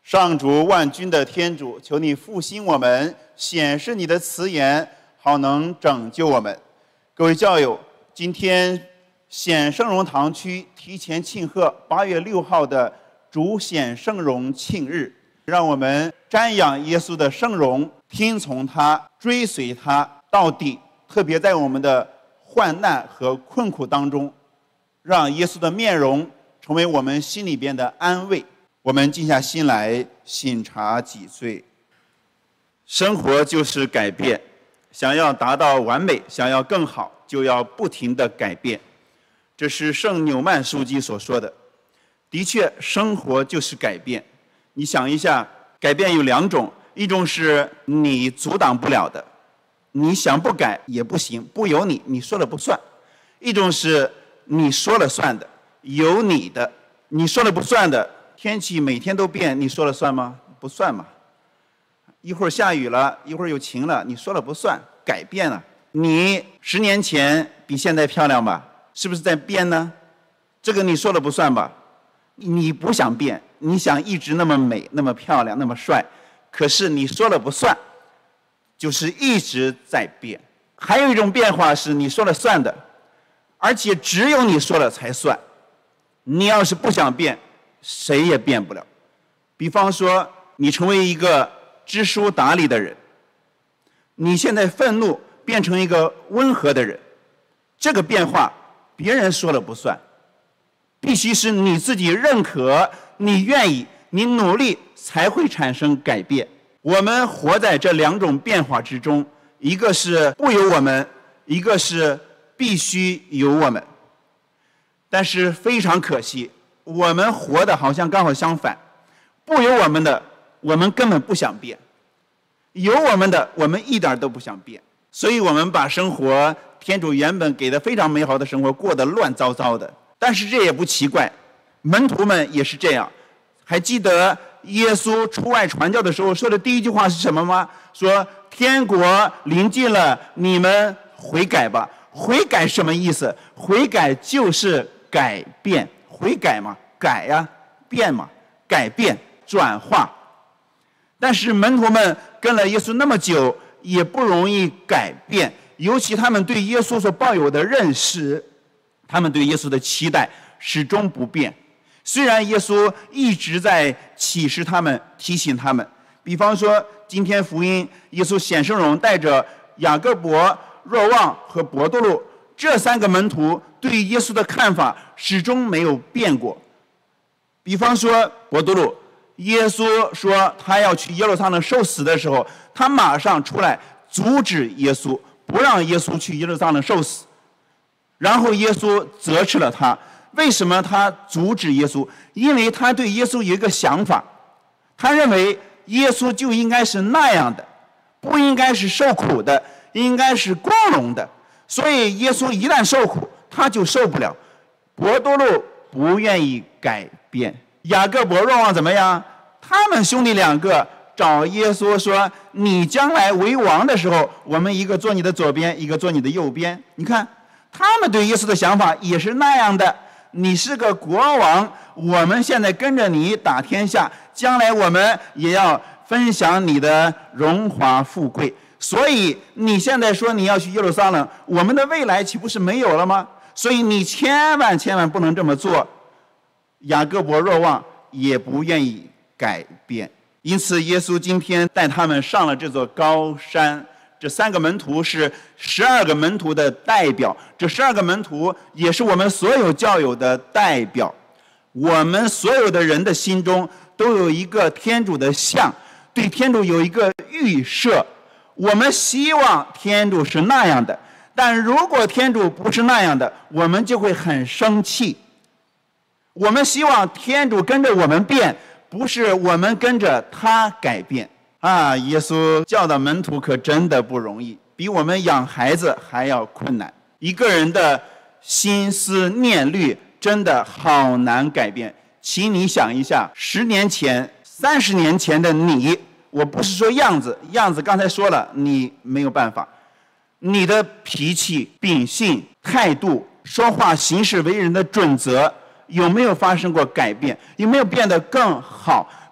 上主万军的天主，求你复兴我们，显示你的慈颜，好能拯救我们。各位教友，今天显圣容堂区提前庆贺8月6号的主显圣容庆日，让我们瞻仰耶稣的圣容，听从他，追随他到底。特别在我们的患难和困苦当中，让耶稣的面容成为我们心里边的安慰。我们静下心来省察己罪。生活就是改变，想要达到完美，想要更好，就要不停地改变。这是圣纽曼书记所说的。的确，生活就是改变。你想一下，改变有2种，一种是你阻挡不了的，你想不改也不行，不由你，你说了不算；一种是你说了算的，有你的，你说了不算的。天气每天都变，你说了算吗？不算嘛。一会儿下雨了，一会儿又晴了，你说了不算，改变了。你10年前比现在漂亮吧？是不是在变呢？这个你说了不算吧？你不想变，你想一直那么美、那么漂亮、那么帅，可是你说了不算，就是一直在变。还有一种变化是你说了算的，而且只有你说了才算。你要是不想变，谁也变不了。比方说，你成为一个知书达理的人，你现在愤怒变成一个温和的人，这个变化别人说了不算，必须是你自己认可，你愿意，你努力才会产生改变。我们活在这2种变化之中，一个是不由我们，一个是必须由我们。但是非常可惜，我们活的好像刚好相反，不由我们的，我们根本不想变；由我们的，我们一点都不想变。所以我们把生活，天主原本给的非常美好的生活过得乱糟糟的。但是这也不奇怪，门徒们也是这样。还记得耶稣出外传教的时候说的第一句话是什么吗？说天国临近了，你们悔改吧。悔改什么意思？悔改就是改变。悔改嘛，改呀，变嘛，改变转化。但是门徒们跟了耶稣那么久，也不容易改变，尤其他们对耶稣所抱有的认识，他们对耶稣的期待始终不变。虽然耶稣一直在启示他们，提醒他们。比方说今天福音，耶稣显圣容带着雅各伯、若望和伯多禄这3个门徒对耶稣的看法始终没有变过。比方说伯多禄，耶稣说他要去耶路撒冷受死的时候，他马上出来阻止耶稣，不让耶稣去耶路撒冷受死。然后耶稣责斥了他。为什么他阻止耶稣？因为他对耶稣有一个想法，他认为耶稣就应该是那样的，不应该是受苦的，应该是光荣的。所以耶稣一旦受苦，他就受不了。伯多禄不愿意改变。雅各伯、若望怎么样？他们兄弟2个找耶稣说，你将来为王的时候，我们一个坐你的左边，一个坐你的右边。你看他们对耶稣的想法也是那样的，你是个国王，我们现在跟着你打天下，将来我们也要分享你的荣华富贵。所以你现在说你要去耶路撒冷，我们的未来岂不是没有了吗？所以你千万不能这么做。雅各伯、若望也不愿意改变。因此耶稣今天带他们上了这座高山。这3个门徒是12个门徒的代表，这12个门徒也是我们所有教友的代表。我们所有的人的心中都有一个天主的像，对天主有一个预设。我们希望天主是那样的，但如果天主不是那样的，我们就会很生气。我们希望天主跟着我们变，不是我们跟着他改变。耶稣教导门徒可真的不容易，比我们养孩子还要困难。一个人的心思念虑真的好难改变。请你想一下，10年前、30年前的你，我不是说样子刚才说了，你没有办法。你的脾气、秉性、态度、说话、行事为人的准则，有没有发生过改变？有没有变得更好、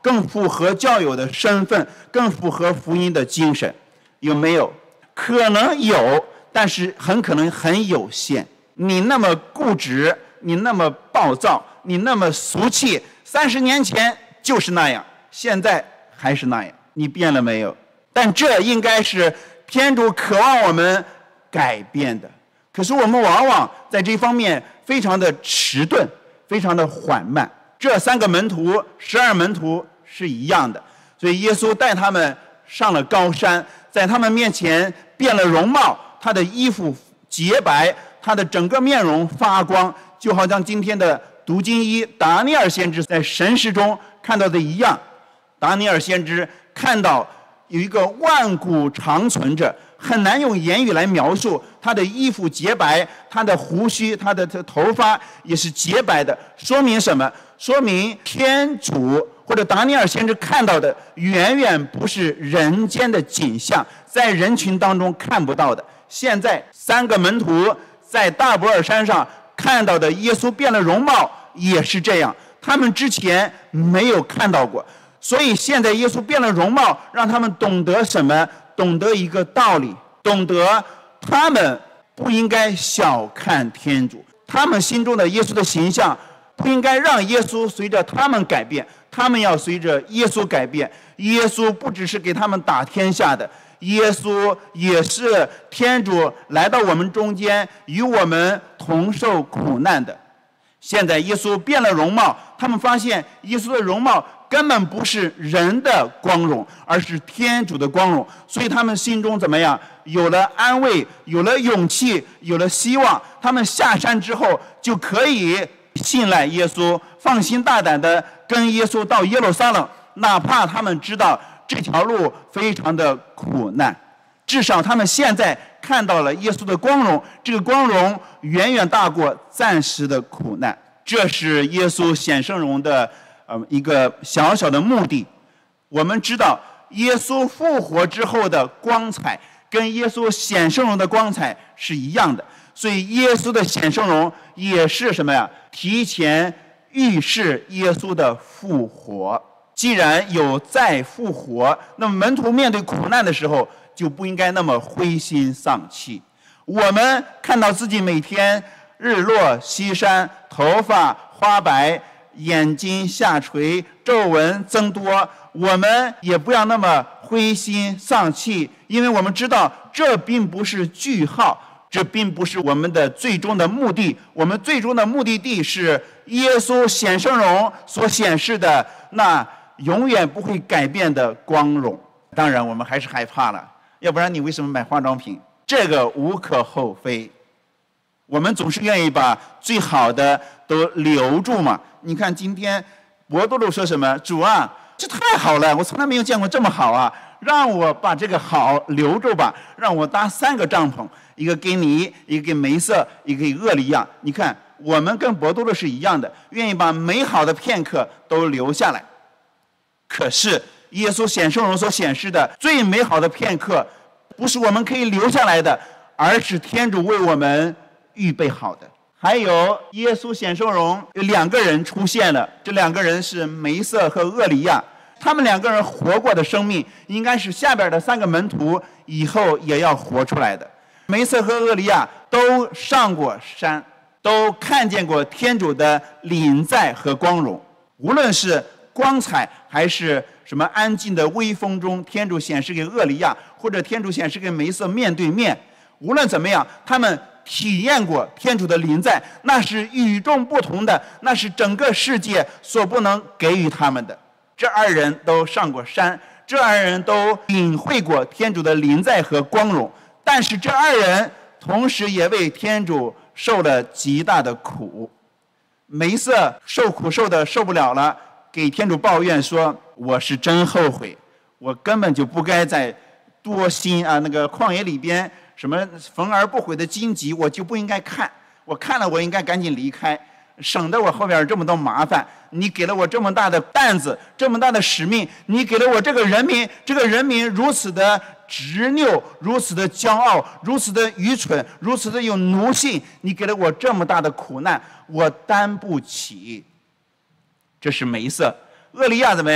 更符合教友的身份，更符合福音的精神？有没有？可能有，但是很可能很有限。你那么固执，你那么暴躁，你那么俗气，30年前就是那样，现在还是那样，你变了没有？但这应该是天主渴望我们改变的。可是我们往往在这方面非常的迟钝，非常的缓慢。这3个门徒，12门徒是一样的，所以耶稣带他们上了高山，在他们面前变了容貌，他的衣服洁白，他的整个面容发光，就好像今天的读经医达尼尔先知在神视中看到的一样。达尼尔先知看到有一个万古长存者，很难用言语来描述，他的衣服洁白，他的胡须，他的头发也是洁白的。说明什么？说明天主或者达尼尔先知看到的远远不是人间的景象，在人群当中看不到的。现在3个门徒在大伯尔山上看到的耶稣变了容貌也是这样，他们之前没有看到过。所以现在耶稣变了容貌，让他们懂得什么？懂得一个道理，懂得他们不应该小看天主，他们心中的耶稣的形象不应该让耶稣随着他们改变，他们要随着耶稣改变。耶稣不只是给他们打天下的，耶稣也是天主来到我们中间，与我们同受苦难的。现在耶稣变了容貌，他们发现耶稣的容貌根本不是人的光荣，而是天主的光荣，所以他们心中怎么样？有了安慰，有了勇气，有了希望。他们下山之后就可以信赖耶稣，放心大胆的跟耶稣到耶路撒冷，哪怕他们知道这条路非常的苦难，至少他们现在看到了耶稣的光荣，这个光荣远远大过暂时的苦难。这是耶稣显圣容的一个小小的目的。我们知道耶稣复活之后的光彩跟耶稣显圣容的光彩是一样的，所以耶稣的显圣容也是什么呀？提前预示耶稣的复活。既然有再复活，那么门徒面对苦难的时候就不应该那么灰心丧气。我们看到自己每天日落西山，头发花白，眼睛下垂，皱纹增多，我们也不要那么灰心丧气，因为我们知道这并不是句号，这并不是我们的最终的目的。我们最终的目的地是耶稣显圣容所显示的那永远不会改变的光荣。当然我们还是害怕了，要不然你为什么买化妆品？这个无可厚非，我们总是愿意把最好的都留住嘛。你看今天伯多禄说什么？主啊，这太好了，我从来没有见过这么好啊，让我把这个好留住吧，让我搭3个帐篷，一个给你，一个给梅瑟，一个给厄里亚。你看我们跟伯多禄是一样的，愿意把美好的片刻都留下来。可是耶稣显圣容所显示的最美好的片刻不是我们可以留下来的，而是天主为我们预备好的。还有耶稣显圣容有2个人出现了，这2个人是梅瑟和厄里亚，他们2个人活过的生命应该是下边的3个门徒以后也要活出来的。梅瑟和厄里亚都上过山，都看见过天主的临在和光荣，无论是光彩还是什么安静的微风中，天主显示给厄里亚，或者天主显示给梅瑟面对面，无论怎么样，他们体验过天主的临在，那是与众不同的，那是整个世界所不能给予他们的。这2人都上过山，这2人都领会过天主的临在和光荣，但是这2人同时也为天主受了极大的苦。梅瑟受苦受得受不了了，给天主抱怨说，我是真后悔，我根本就不该在多心啊那个旷野里边什么缝而不毁的荆棘，我就不应该看，我看了我应该赶紧离开，省得我后边这么多麻烦。你给了我这么大的担子，这么大的使命，你给了我这个人民，这个人民如此的执拗，如此的骄傲，如此的愚蠢，如此的有奴性，你给了我这么大的苦难，我担不起。这是梅瑟。厄里亚怎么样？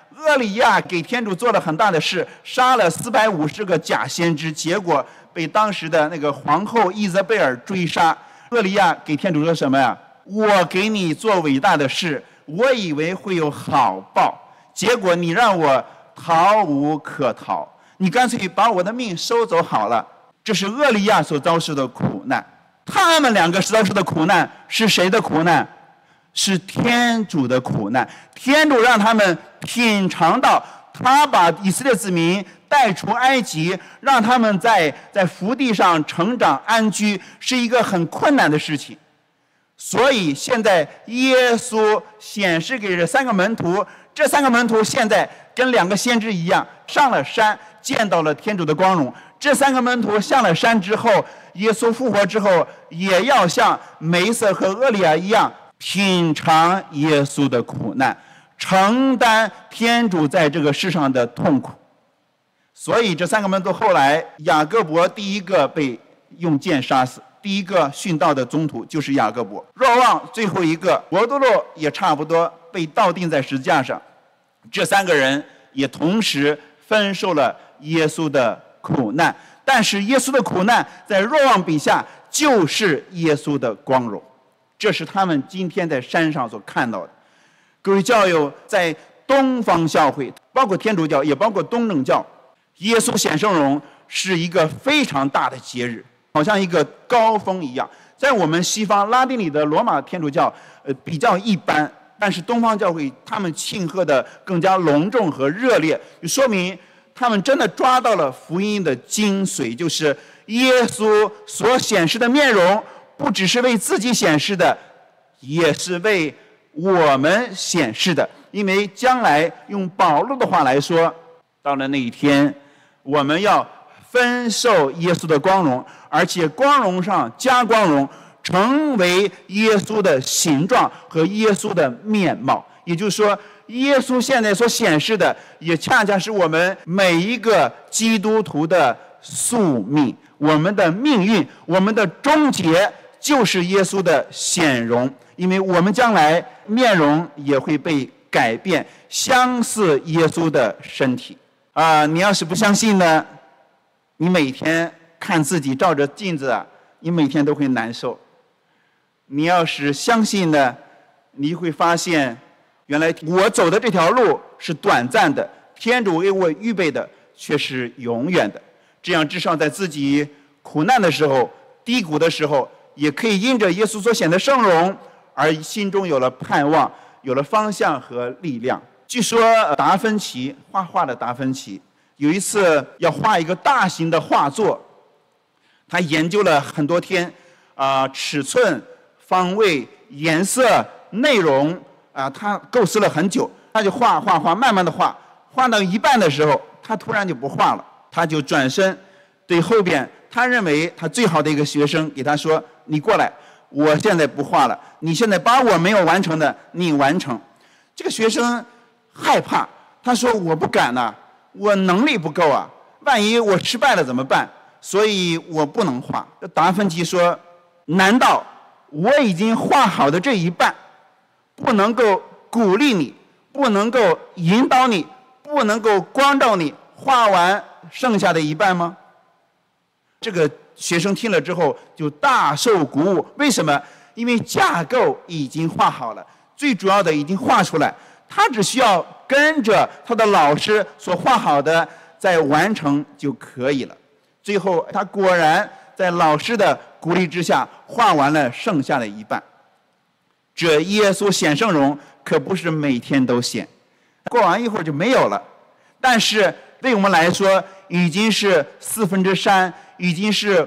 厄里亚给天主做了很大的事，杀了450个假先知，结果被当时的那个皇后伊泽贝尔追杀。厄里亚给天主说什么呀？我给你做伟大的事，我以为会有好报，结果你让我逃无可逃，你干脆把我的命收走好了。这是厄里亚所遭受的苦难。他们两个遭受的苦难是谁的苦难？是天主的苦难。天主让他们品尝到他把以色列子民带出埃及，让他们在福地上成长安居，是一个很困难的事情。所以现在耶稣显示给这3个门徒，这3个门徒现在跟2个先知一样，上了山见到了天主的光荣。这3个门徒上了山之后，耶稣复活之后，也要像梅瑟和厄里亚一样，品尝耶稣的苦难，承担天主在这个世上的痛苦。所以这3个门徒后来，雅各伯第一个被用剑杀死，第一个殉道的宗徒就是雅各伯。若望最后一个，伯多禄也差不多被倒钉在十字架上。这3个人也同时分受了耶稣的苦难，但是耶稣的苦难在若望笔下就是耶稣的光荣。这是他们今天在山上所看到的。各位教友，在东方教会，包括天主教也包括东正教，耶稣显圣容是一个非常大的节日，好像一个高峰一样。在我们西方拉丁里的罗马天主教比较一般，但是东方教会他们庆贺的更加隆重和热烈，说明他们真的抓到了福音的精髓，就是耶稣所显示的面容不只是为自己显示的，也是为我们显示的。因为将来用保禄的话来说，到了那一天，我们要分受耶稣的光荣，而且光荣上加光荣，成为耶稣的形状和耶稣的面貌。也就是说，耶稣现在所显示的，也恰恰是我们每一个基督徒的宿命，我们的命运，我们的终结，就是耶稣的显容。因为我们将来面容也会被改变，相似耶稣的身体。你要是不相信呢，你每天看自己照着镜子你每天都会难受。你要是相信呢，你会发现原来我走的这条路是短暂的，天主为我预备的却是永远的。这样至少在自己苦难的时候，低谷的时候，也可以因着耶稣所显的圣容而心中有了盼望，有了方向和力量。据说达芬奇画画的达芬奇有一次要画一个大型的画作，他研究了很多天尺寸、方位、颜色、内容他构思了很久，他就画，慢慢的画到一半的时候，他突然就不画了，他就转身对后边他认为他最好的一个学生给他说：“你过来，我现在不画了，你现在把我没有完成的你完成。”这个学生害怕，他说：“我不敢呐，我能力不够万一我失败了怎么办？所以我不能画。”达芬奇说：“难道我已经画好的这一半，不能够鼓励你，不能够引导你，不能够光照你画完剩下的一半吗？”这个学生听了之后就大受鼓舞。为什么？因为架构已经画好了，最主要的已经画出来，他只需要跟着他的老师所画好的再完成就可以了。最后他果然在老师的鼓励之下画完了剩下的一半。这耶稣显圣容可不是每天都显，过完一会儿就没有了。但是对我们来说已经是3/4，已经是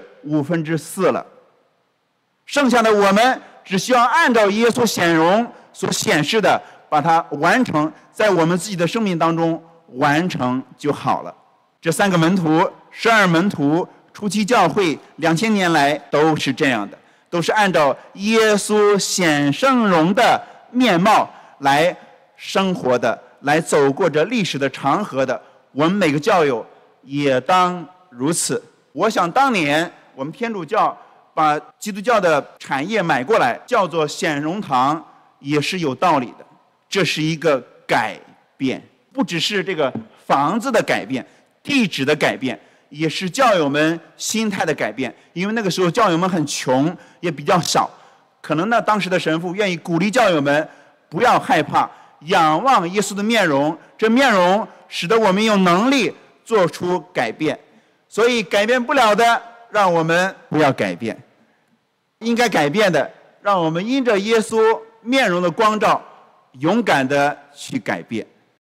4/5了。剩下的我们只需要按照耶稣显容所显示的，把它完成，在我们自己的生命当中完成就好了。这3个门徒、12门徒、初期教会2000年来都是这样的，都是按照耶稣显圣容的面貌来生活的，来走过这历史的长河的。我们每个教友也当如此。我想当年我们天主教把基督教的产业买过来，叫做显荣堂，也是有道理的。这是一个改变。 不只是这个房子的改变、地址的改变，也是教友们心态的改变。因为那个时候教友们很穷，也比较少，可能呢当时的神父愿意鼓励教友们不要害怕，仰望耶稣的面容，这面容使得我们有能力做出改变。所以改变不了的，让我们不要改变；应该改变的，让我们因着耶稣面容的光照，勇敢的去改变。